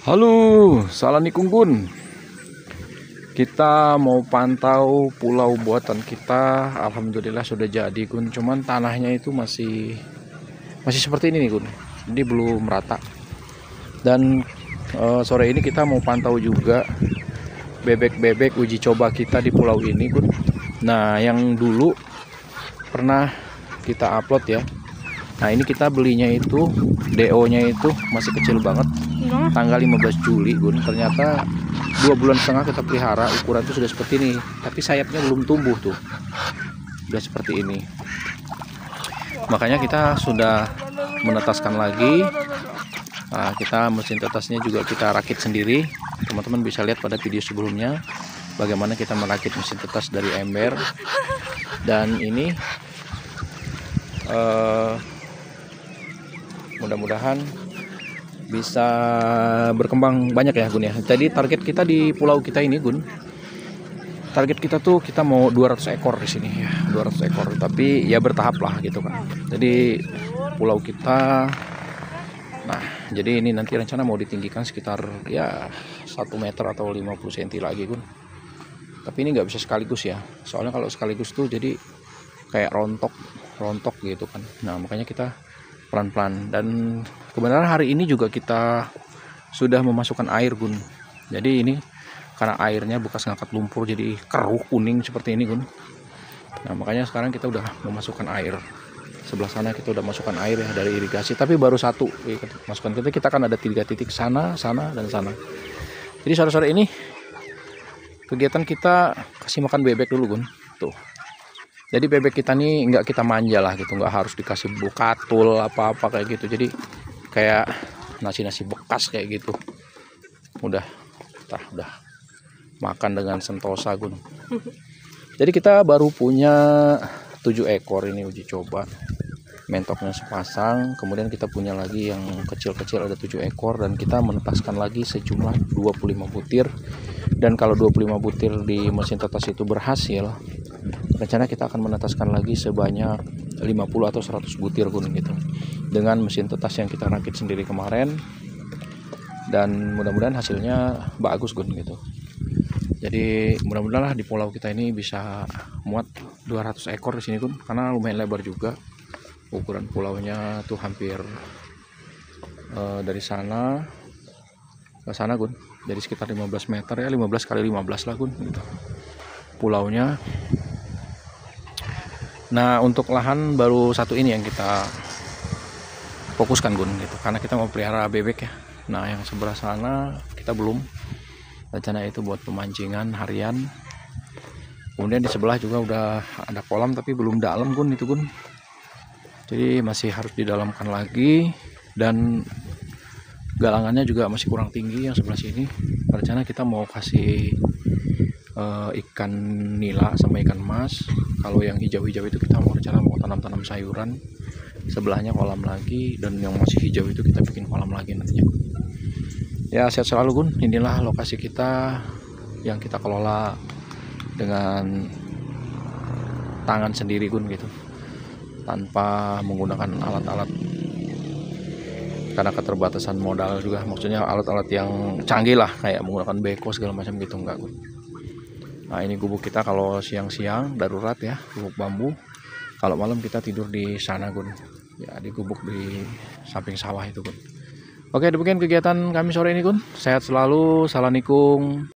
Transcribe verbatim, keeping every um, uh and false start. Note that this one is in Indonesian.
Halo, Assalamualaikum Gun. Kita mau pantau pulau buatan kita. Alhamdulillah sudah jadi Gun. Cuman tanahnya itu masih masih seperti ini nih Gun. Jadi belum rata. Dan uh, sore ini kita mau pantau juga bebek-bebek uji coba kita di pulau ini Gun. Nah, yang dulu pernah kita upload ya. Nah, ini kita belinya itu D O-nya itu masih kecil banget. Tanggal lima belas Juli Gun. Ternyata dua bulan setengah kita pelihara, ukuran itu sudah seperti ini, tapi sayapnya belum tumbuh tuh, udah seperti ini. Makanya kita sudah menetaskan lagi. Nah, kita mesin tetasnya juga kita rakit sendiri. Teman-teman bisa lihat pada video sebelumnya bagaimana kita merakit mesin tetas dari ember. Dan ini uh, mudah-mudahan bisa berkembang banyak ya Gun ya. Jadi target kita di pulau kita ini Gun, target kita tuh kita mau dua ratus ekor di sini ya, dua ratus ekor, tapi ya bertahap lah gitu kan. Jadi pulau kita, nah jadi ini nanti rencana mau ditinggikan sekitar ya satu meter atau lima puluh sentimeter lagi Gun. Tapi ini nggak bisa sekaligus ya, soalnya kalau sekaligus tuh jadi kayak rontok rontok gitu kan. Nah makanya kita pelan-pelan. Dan kebenaran hari ini juga kita sudah memasukkan air Gun. Jadi ini karena airnya bekas ngangkat lumpur jadi keruh kuning seperti ini Gun. Nah makanya sekarang kita udah memasukkan air. Sebelah sana kita udah masukkan air ya dari irigasi, tapi baru satu masukkan. Kita kita kan ada tiga titik, sana sana dan sana. Jadi sore-sore ini kegiatan kita kasih makan bebek dulu Gun. Tuh, jadi bebek kita nih nggak kita manja lah gitu, nggak harus dikasih bukatul apa-apa kayak gitu. Jadi kayak nasi-nasi bekas kayak gitu. Udah, tah, udah makan dengan sentosa Gun. Jadi kita baru punya tujuh ekor ini uji coba. Mentoknya sepasang, kemudian kita punya lagi yang kecil-kecil ada tujuh ekor, dan kita menetaskan lagi sejumlah dua puluh lima butir. Dan kalau dua puluh lima butir di mesin tetas itu berhasil, rencana kita akan menetaskan lagi sebanyak lima puluh atau seratus butir Gun gitu, dengan mesin tetas yang kita rakit sendiri kemarin. Dan mudah-mudahan hasilnya bagus Gun gitu. Jadi mudah-mudahan lah di pulau kita ini bisa muat dua ratus ekor di sini Gun, karena lumayan lebar juga. Ukuran pulaunya tuh hampir uh, dari sana ke sana Gun, jadi sekitar lima belas meter ya, lima belas kali lima belas lah Gun gitu pulaunya. Nah untuk lahan baru satu ini yang kita fokuskan Gun gitu, karena kita mau pelihara bebek ya. Nah yang sebelah sana kita belum, rencana itu buat pemancingan harian. Kemudian di sebelah juga udah ada kolam tapi belum dalam Gun itu Gun, jadi masih harus didalamkan lagi. Dan galangannya juga masih kurang tinggi yang sebelah sini. Rencana kita mau kasih uh, ikan nila sama ikan mas. Kalau yang hijau-hijau itu kita mau rencana mau tanam-tanam sayuran. Sebelahnya kolam lagi, dan yang masih hijau itu kita bikin kolam lagi nantinya. Ya sehat selalu Gun. Inilah lokasi kita yang kita kelola dengan tangan sendiri Gun gitu, tanpa menggunakan alat-alat karena keterbatasan modal juga. Maksudnya alat-alat yang canggih lah, kayak menggunakan beko segala macam gitu, enggak Gun. Nah ini gubuk kita kalau siang-siang darurat ya, gubuk bambu. Kalau malam kita tidur di sana Gun ya, di gubuk di samping sawah itu Gun. Oke, demikian kegiatan kami sore ini Gun. Sehat selalu. Assalamualaikum.